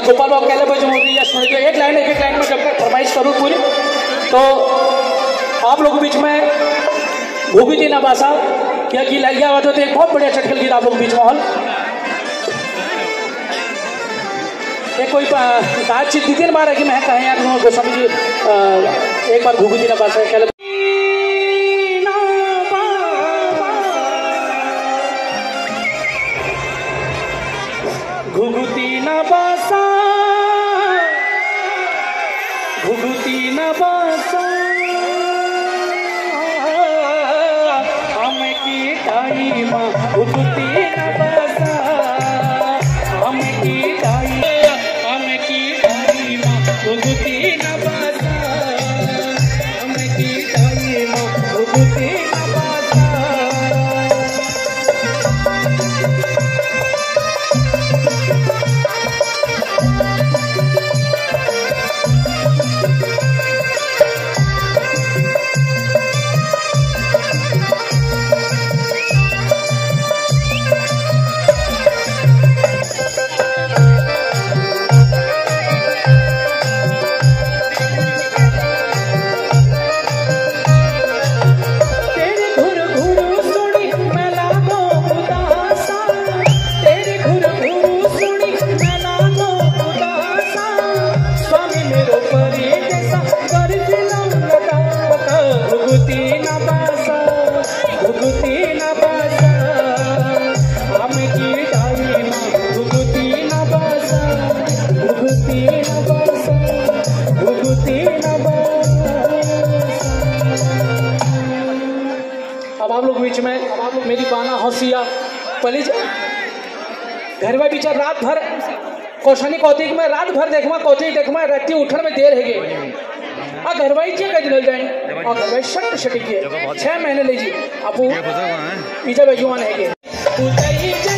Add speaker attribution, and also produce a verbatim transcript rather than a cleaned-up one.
Speaker 1: गोपाल बाबू कहले बजे मोदी या सुन लो एक लाइन एक एक लाइन में जब फरमाइश करूँ पूरी तो आप लोगों के बीच में भूगी थी नबासा क्या की लग गया तो एक बहुत बढ़िया चटकल गीत आप लोगों के बीच में हॉल एक कोई बातचीत दी थी बार है कि मैं कहें यार गोस्वामी जी एक बार भूगी थी नबासा कहले घुघुती न बासा घुघुती न बासा हम की टाई माँ घुघुती न बासा हम की टाई हम की टाई माँ घुघुती न बासा हम की टाई माँ घुघुती न बासा अब आप लोग बीच में मेरी बाना हौसिया पली घर में पीछे रात भर कौशनी कौतिक में रात भर देखमा कौतिक देखमा रात उठन में देर है आ घर वाई चे कज जाए और घर वाई शट शट के छह महीने लीजिए आपू पीछे बेजुआन है